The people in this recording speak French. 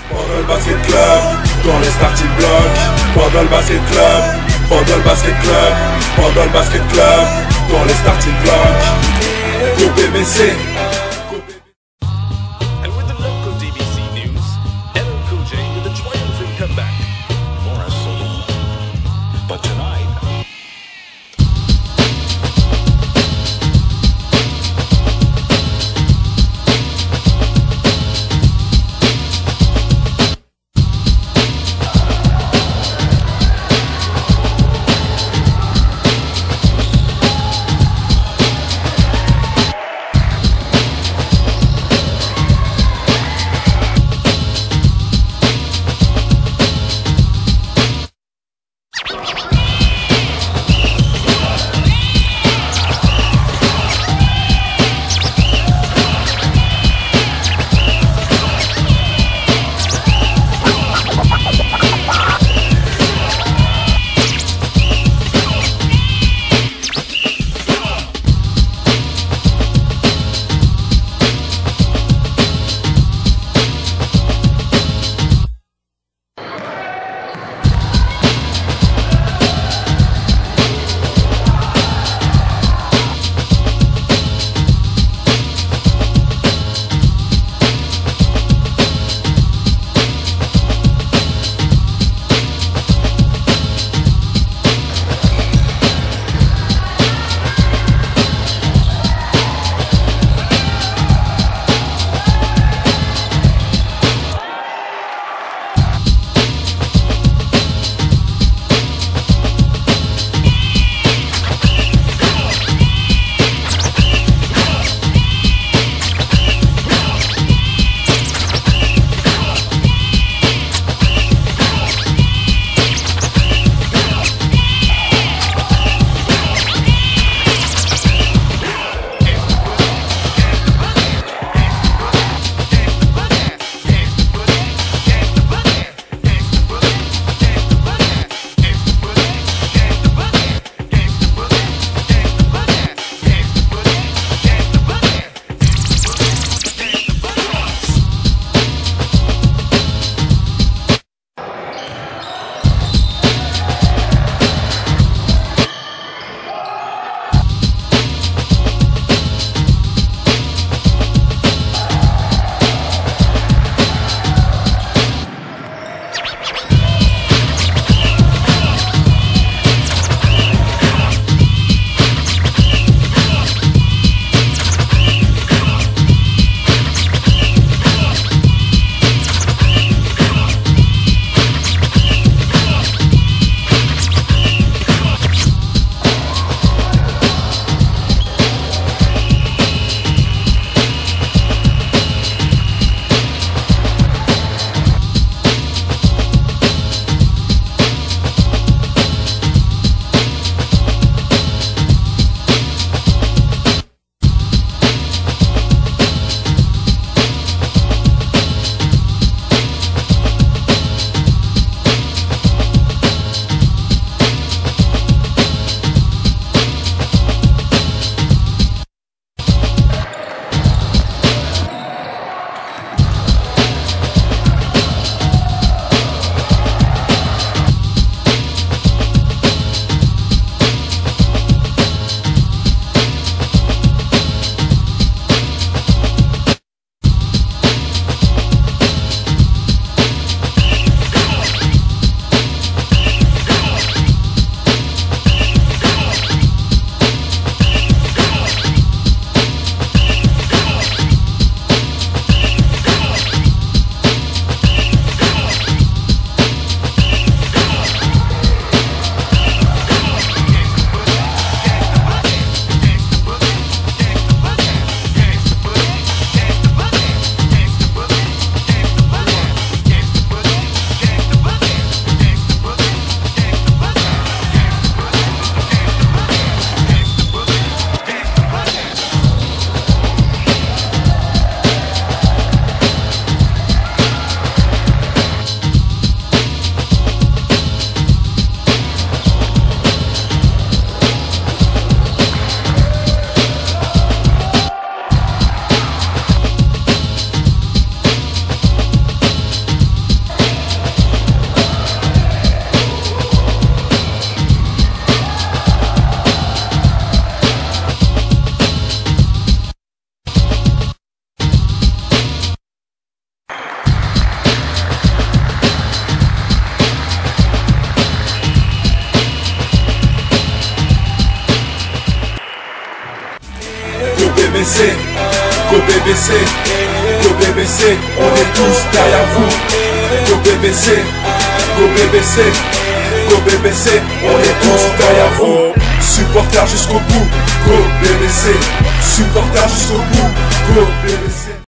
Pendant le basket club, dans les starting blocks. Pendant le basket club, pendant le basket club. Pendant le basket club, dans les starting blocks. Go BBC. And with the local DBC news, LL Cool J with a triumphant comeback. Morris Saloon. But tonight, BBC, go BBC, go BBC, on est tous derrière vous. Go BBC, go BBC, go BBC, on est tous derrière vous. Supporters jusqu'au bout, go BBC, supporters jusqu'au bout, go BBC.